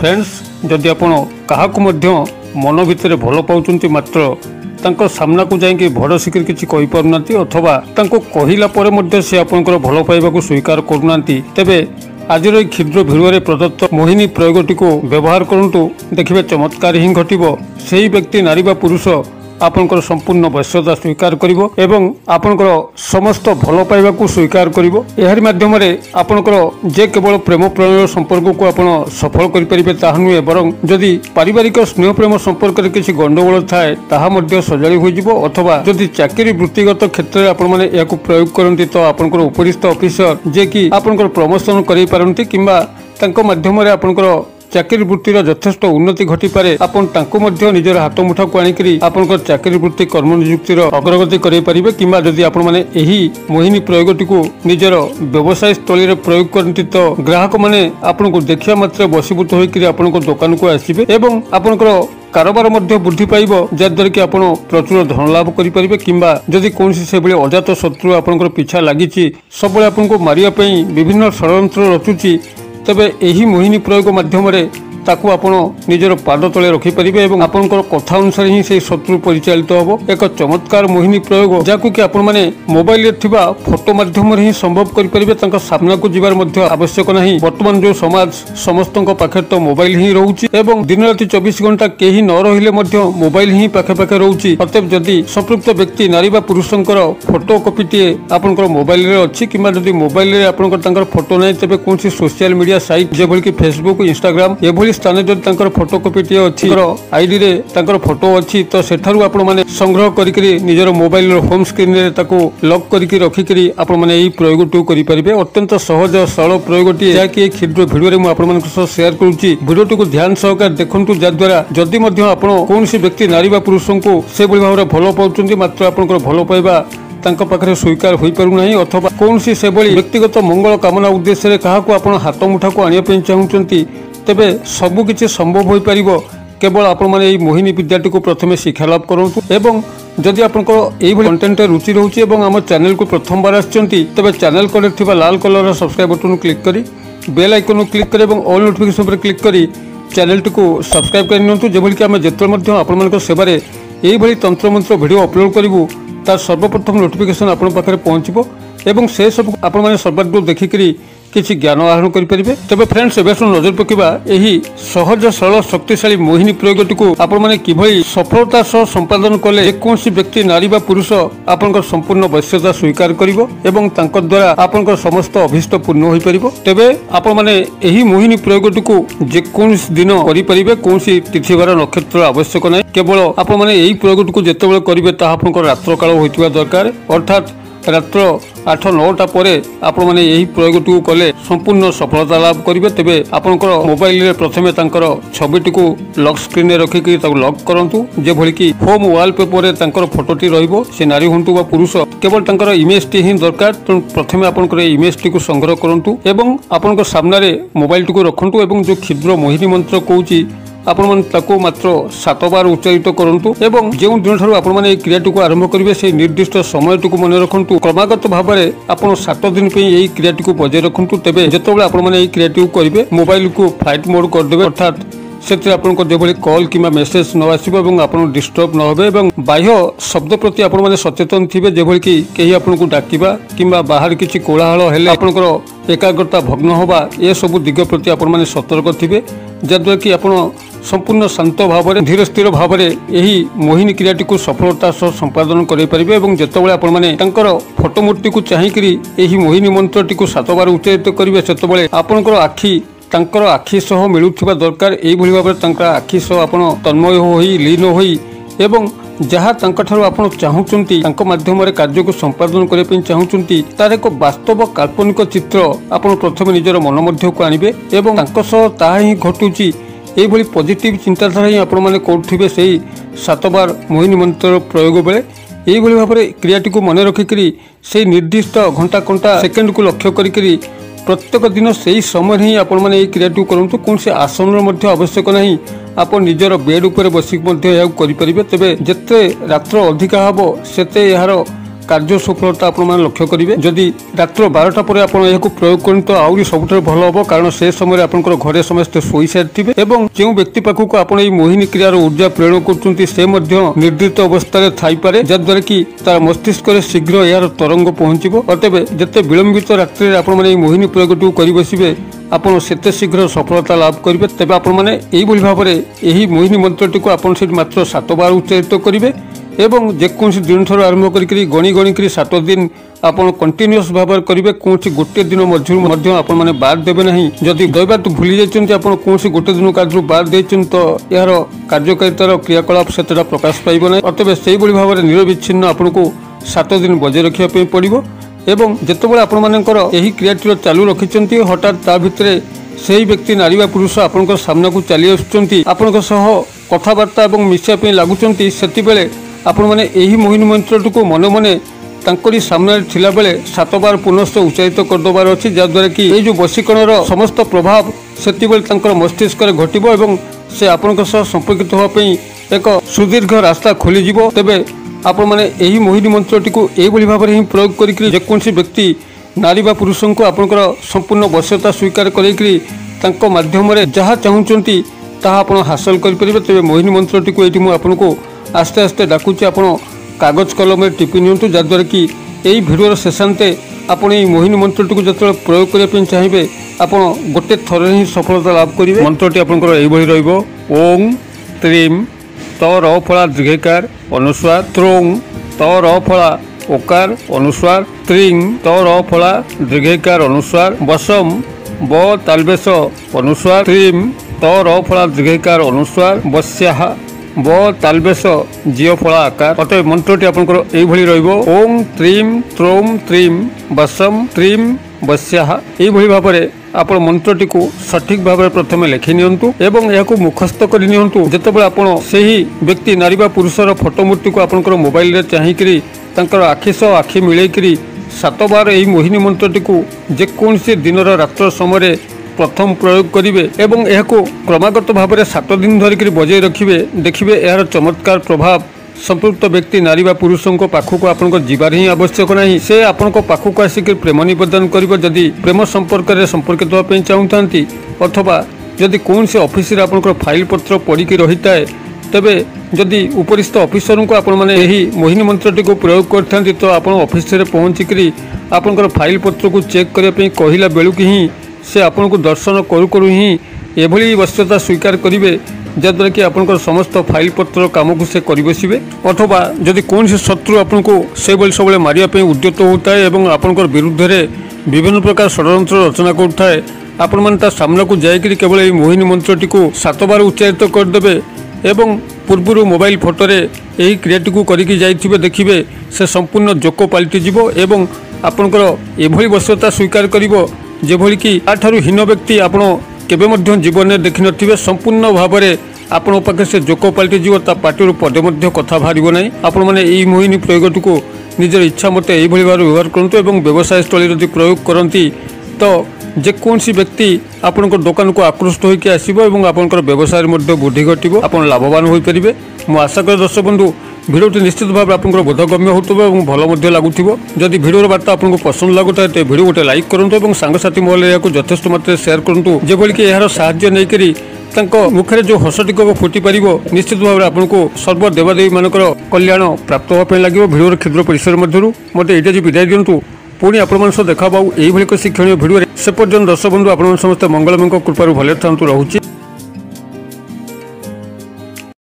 Friends जदि आपण काहाकु मध्य मन भितर भल पाउचंती मात्र तांको सामना को जाइए भड़ सिकर किसी कहि पारुनांती अथवा तांको कहिला परे मध्य से आपनकर भल पाइबाकु स्वीकार करुनांती तेबे आजिर এই ক্ষুদ্র ভিডিওরে প্রদত্ত মোহিনী প্রয়োগটিকে ব্যবহার করন্তু देखिबे चमत्कार ही घटिबो सेही व्यक्ति नारी बा पुरुष आपनकर संपूर्ण वश्यता स्वीकार करिवो एवं आपनकर समस्त भल पाइबाकु स्वीकार करिवो एहर माध्यम रे आपनकर जे केवल प्रेम प्रणय संपर्क को आपण सफल करि परिबे ताहा नुहे बरं जदि पारिवारिक स्नेह प्रेम संपर्क रे किछि गंडगोल थाए ताहा मध्य सजाली होई जिवो अथवा जदि चाकरी वृत्तिगत क्षेत्र रे आपण माने याकु प्रयोग करंती तो आपनकर उपरिस्थ ऑफिसर जे कि आपनकर प्रमोशन करि पारंती किंबा तांको माध्यम रे आपनकर चाकरी वृत्तिर यथेष्ट उन्नति घटी पारे आपण तांको मध्य निजर हाथ मुठा को आनिकरी आपनकर चाकरी वृत्ति कर्म नियुक्तिर अग्रगति करै परिबे किंबा जदि आपण माने एही मोहिनी प्रयोगटी को निजर व्यवसाय स्थली रे प्रयोग करंती तो ग्राहक माने आपनको देखिया मात्र बसीभूत होइकरी आपनको दुकान को आसीबे एवं आपनकर कारोबार मध्य वृद्धि पाइबो जद्वारा कि आपण प्रचुर धन लाभ करि परिबे किंबा जदि कोनसी से बेले अजात शत्रु आपनकर पीछा लागिछि सबले आपनको मारिया पई विभिन्न षडयंत्र रचुछि तबे एही मोहिनी प्रयोग माध्यम रे ताकू आपण निजर पाद तले रखि परिबे एवं आपनकर कथा अनुसार ही से शत्रु परिचालित होबो एक चमत्कार मोहिनी प्रयोग जाकू कि आपण माने मोबाइल रे थिबा फोटो माध्यम रे ही संभव करि परिबे तांका सामना को जिबार मध्य आवश्यक नाही वर्तमान जो समाज समस्तक पाखे तो मोबाइल ही रहउची एवं दिन राति 24 घंटा केही न रहिले मध्य मोबाइल ही पाखे पाखे रहउची अतएव जदि संपृक्त व्यक्ति नारी बा पुरुषंकर फोटो कॉपीटी आपनकर मोबाइल रे अछि किंबा जदि मोबाइल रे आपनकर तांकर फोटो नै तबे कोनसी सोशल मीडिया साइट जे भली कि फेसबुक इंस्टाग्राम एभली स्थान जदि तांकर फोटोकॉपी टी अछि आईडी रे तांकर फोटो अछि तो सेठारु आपण माने संग्रह करिकरी निजर मोबाइल रो होम स्क्रीन रे ताको लॉक करिकरी रखिकरी आपण माने एही प्रयोग टू करि परिबे अत्यंत सहज सरल प्रयोग टी जाकि क्षुद्र वीडियो रे मु आपण मानक सह शेयर करूची वीडियो टू को ध्यान सहकार देखंतु जद्वारा जदि मध्य आपण कोनसी व्यक्ति नारी बा पुरुषंको से बळी भाबरे भलो पाउचंती मात्र आपनकर भलो पाइबा तांको पाखरे स्वीकार होई पारु नाही अथवा कोनसी से बळी व्यक्तिगत मंगल कामना उद्देश्य रे काहाको आपण हाथ मुठा को आनिया पे चाहुचंती तेबे सबु किछि संभव होई परिबो केवल आपण माने एई मोहिनी विद्याटी को प्रथमे शिक्षा लाभ करंतु एवं जदि आपनको एई भली कंटेंट रुचि रहउची एवं हम चैनल को प्रथम बार आछंती तबे चैनल को थिबा लाल कलर रो सब्सक्राइब बटन क्लिक करी बेल आइकन को क्लिक करी एवं ऑल नोटिफिकेशन पर क्लिक करी चैनल को सब्सक्राइब कर नियंतु जेबोली कि हम जेतल मध्य आपण मानक सेवारे एई भली तंत्र मंत्र वीडियो अपलोड करिवु तार सर्वप्रथम नोटिफिकेशन आपण पाखरे पहुंचबो एवं से सब आपण माने सर्वाग्र देखिकरी किसी ज्ञान आहरण करें तेज फ्रेंड्स एवं नजर पकड़ा यही सहज सरल शक्तिशाली मोहिनी प्रयोगटी को आपण माने किभली सफलता सह संपादन कले जेकोसी व्यक्ति नारी बा पुरुष आपनकर संपूर्ण वश्यता स्वीकार करिवो एवं तांक द्वारा आपनकर समस्त अभिष्ट पूर्ण होई परिबो तेबे आपण माने एही मोहिनी प्रयोगटी को जेकोसी दिन करि परिबे कोनसी तिथि वार नक्षत्र आवश्यक नै केवल आपण माने एही प्रयोगटी को जेतेबेले करिवे ता आपनकर रात्र काल होइतिबा दरकार अर्थात रात्र 8-9टा परे आपण माने एही प्रयोगटी कले संपूर्ण सफलता लाभ करिवे तेबे आपनकर मोबाइल रे प्रथमे तांकर छबिटी को लॉक स्क्रीन रे रखि कि ताको लॉक करंतु जे भली कि होम वॉलपेपर रे तांकर फोटोटी रहिबो से नारी हुंतु बा पुरुष केवल तांकर इमेज टी ही दरकार तो प्रथमे आपनकर इमेज टी को संग्रह करंतु एवं आपनकर सामना रे मोबाइल टी को रखंतु एवं जो क्षुद्र मोहिनी मंत्र कहूची आपण मन ताको मात्र 7 बार उच्चारित करंतु एवं जेउ दिन थारु आपण माने क्रियाटी को आरंभ करिवे से निर्दिष्ट समयटी को मन रखंतु क्रमागत भाबरे आपण 7 दिन पे एही क्रियाटी को बजाय रखंतु तेबे जेतबेले आपण माने एही क्रियाटी को करिवे मोबाइल को फ्लाइट मोड कर देबे अर्थात से आपको जेभली कॉल किंबा मेसेज न आसीबो एवं आपण डिस्टर्ब न होबे एवं बाह्य शब्द प्रति आपण माने सचेतन थिबे जेभली कि केही आपनको डाकिबा किंबा बाहर किछि कोलाहल हेले आपनकर एकाग्रता भग्न होबा ए सब दिग प्रति आपण माने सतर्क थिबे जद्वारा कि आपण संपूर्ण शांत भाव में धीर स्थिर भाव में यही मोहिनी क्रियाटी को सफलता सह संपादन करें एवं जितेबाला आपण मैंने फोटो मूर्ति को चाहिए यही मोहिनी मंत्रटी को 7 बार उच्चारित करेंगे से आपणकर आखि तांकर आखि सह मिलुथिबा दरकार एई भली भाबरे तांकर आखि सह आपण तन्मय होई लीन होई एवं जहाँ तांकठारु आपण चाहुचंती तांको माध्यम रे कार्य को संपादन करे पे चाहुचंती तार एक वास्तव काल्पनिक चित्र आपण प्रथमे निजर मन मध्य को आनिबे एवं तांको सह ताहा ही घटुची एई भली पॉजिटिव चिंताधारा ही आपण माने कोठिबे सेही 7 बार मोहिनी मंत्र प्रयोग बेले एई भली भाबरे क्रियाटी को मन रखिकरी सेही निर्दिष्ट घंटा घंटा सेकंड को लक्ष्य करिकरी प्रत्येक दिन से समय ही आपण मैंने क्रियाटी करंतु कौन से आसन मध्य आवश्यक नहीं आप निजर बेड उपर बसिक करें तेबे जिते रात्र अधिका हम सेते यार कार्य सफलता आपण मैंने लक्ष्य करेंगे। जदि रात्र 12टा पर आप प्रयोग करें तो आहरी सबुठ भल हम, कारण से समय आपंकर घरे समस्ते शोई सारी और जो व्यक्ति पाखक आप मोहिनी क्रियार ऊर्जा प्रेरण कर निर्दिष्ट अवस्था थईपे, जद्वारा कि तार मस्तिष्क शीघ्र यार तरंग पहुंचो। अतएव जिते विलंबित रात्रि आप मोहिनी प्रयोग कर बसवे आपड़ से शीघ्र सफलता लाभ करेंगे। तेज आपण मैंने भाव में मोहिनी मंत्रटी को आप मात्र 7 बार उच्चारित करेंगे एवं जेकोसी दिन ठार आरंभ करी गणी गणी 7 दिन आप कंटिन्यूअस भाव करेंगे। कौन गोटे दिन मध्य आप बाद देवे ना। जदि दैवात भूली जाती आप कौन गोटे दिन कार्य बाद देते तो यार कार्यकारितार क्रियाकलाप से प्रकाश पाइब ना। अतएव से भाव में निरविच्छिन्न आपन को 7 दिन बजाय रखापी पड़ो। एवं जितेबाला आपंकर यही क्रियाटी चालू रखिंट हठात ता भितर से व्यक्ति नारी व पुरुष आपण सामना को चली आसुँच कथबार्ता और मिसापी लगुंट से आपण मैंने यही मोहिनी मंत्रटी को मन मने तांकरी सामने थिला बेले 7 बार पुनश्च उच्चारित करदेवार अच्छी, जहाद्वारा कि ये जो वशीकरण समस्त प्रभाव से मस्तिष्क घटब और से आपण संपर्कित होगापी एक सुदीर्घ रास्ता खोलीज। तेबे आपण मैंने यही मोहिनी मंत्रटी को यही भाव में प्रयोग करी जेकोसी व्यक्ति नारी व पुरुष को आपंकर संपूर्ण वश्यता स्वीकार कर माध्यम जहाँ चाहते ताहा आपण हासिल करेंगे। तेज मोहिनी मंत्रटी को ये आपको आस्ते आस्ते डाकुची आप कागज कलम टिपि नियंतु, जहाद्वारा कि यही भिडियोर शेषांते आपण मोहिनी मंत्रटी को जो प्रयोग करने चाहिए आप गोटे थर ही सफलता लाभ करेंगे। मंत्रटी आपंकर यही ओं त्रीम तर फला दीर्घकार अनुस्वार त्रों तर फला ओकार अनुस्वार त्रिंग तर फला दीर्घकार अनुस्वार वसम ब तालबेश अनुस्वार त्रिम तर फला दीर्घकार अनुस्वार वस्याह ब तालबेश जियो फला आकार। अतएव मंत्रटी आपंकर यही ओं त्रीम त्रोम त्रीम वसम त्रीम वस्याह। यही भाव में आप मंत्रटी को सठिक भाव में प्रथम लिखि नियंतु एवं यह मुखस्थ कर नियंतु। जितेबाला आपण से ही व्यक्ति नारी व पुरुषर फोटो मूर्ति को आपंकर मोबाइल रे चाहिकरी तांकर आखि सह आखि मिलैकरी 7 बार यही मोहिनी मंत्रटी को जेकोसी दिन रात्र समय प्रथम प्रयोग करेंगे एवं यह क्रमागत भाव में 7 दिन धरिक बजाय रखिए। देखिए यार चमत्कार प्रभाव संपृक्त व्यक्ति नारी व पुरुषों पाखक आपंकर जीवार ही आवश्यक नहीं, से आपण पाखक आसिक प्रेम निवेदन कर जदि प्रेम संपर्क में संपर्कित होगा चाहूँ अथवा जदि कौन से ऑफिस रे आपंकर फाइल पत्र पड़ी रही है तेबे जदि उपरिस्थ ऑफिसर को आपण मैंने यही मोहिनी मंत्रटी को प्रयोग करते तो आप ऑफिस रे पहुँचिक आपंकर फाइल पत्र को चेक करने कहला बेलू कि ही से आपन को दर्शन करू करू ही एभली वश्यता स्वीकार करेंगे, जहाद्वारा कि आपंकर समस्त फाइल पत्र कम को से कर बसवे। अथवा जदि कौन से शत्रु आपन को से सब मारिया उद्यत होता है और आपंकर विरुद्ध रे विभिन्न प्रकार षड्यंत्र रचना करुए आपण मैंने सामना को जाकर केवल यही मोहिनी मंत्रटी को 7 बार उच्चारित करदे एवं पूर्व मोबाइल फोटोरे यही क्रियाटी को करके जाइथिबे देखिबे से संपूर्ण जोक पलटिजिब एवं आपंकर एभली वश्यता स्वीकार करिवो जेभली कि आठारु हीन व्यक्ति आपण केबे मध्य जीवन में देखि नथिबे। संपूर्ण भाव में आपण पाखे से जोक पलटिजिब, ता पार्टी पदे मध्य कथा बाहरिबो नाही। आपण माने एही मोहिनी प्रयोगटी को निजर इच्छा मते एही भली भाव व्यवहार करंतु एवं व्यवसाय स्थल यदि प्रयोग करंती तो जेकोसी व्यक्ति आपण दुकान को आकृष्ट होकर आसो और आपंकर व्यवसाय वृद्धि घटो, आप लाभवान हो पारे। मु आशा कर दर्शक बंधु भिडियोटी निश्चित भाव में आपंकर बोधगम्य होथबो और भल लगुथिबो। जदि भिडियोर बार्ता आपको पसंद लगुता है तो भिडियो गोटे लाइक करंतु और सांगसाथी महल या यथेष्ट मात्रा शेयर करंतु, जेभली कि यार साहाय्य नैकरी मुखे जो हस टिकक फुटी पार निश्चित भाव में आपको सर्व देवादेवी मानकर कल्याण प्राप्त होगा लगे। भिडियोर क्षुद्र परिसर मध्य मत ये विदाय दिंतु, पुणी आपण सह देखा पाऊ यही शिक्षणीय भिडियो। से पर्यंत दर्शक बंधु आपण समस्त मंगलमय कृपार भले था रहूँ।